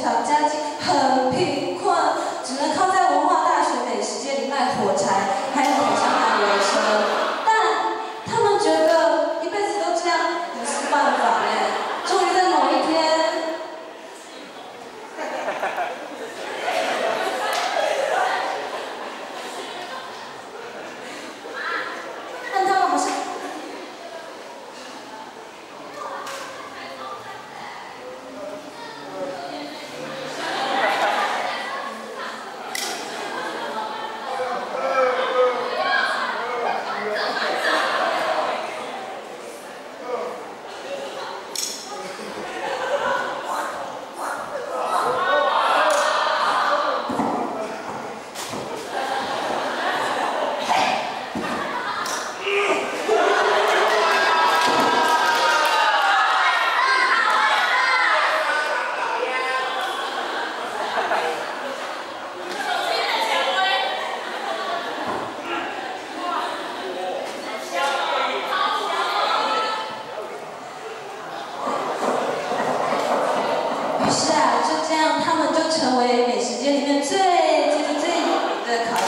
小家境很贫困，只能靠在文化大学美食街里卖火柴，还有口香糖为生。但他们觉得一辈子都这样不是办法耶。终于在某一天。 于是啊，就这样，他们就成为美食街里面最有名的烤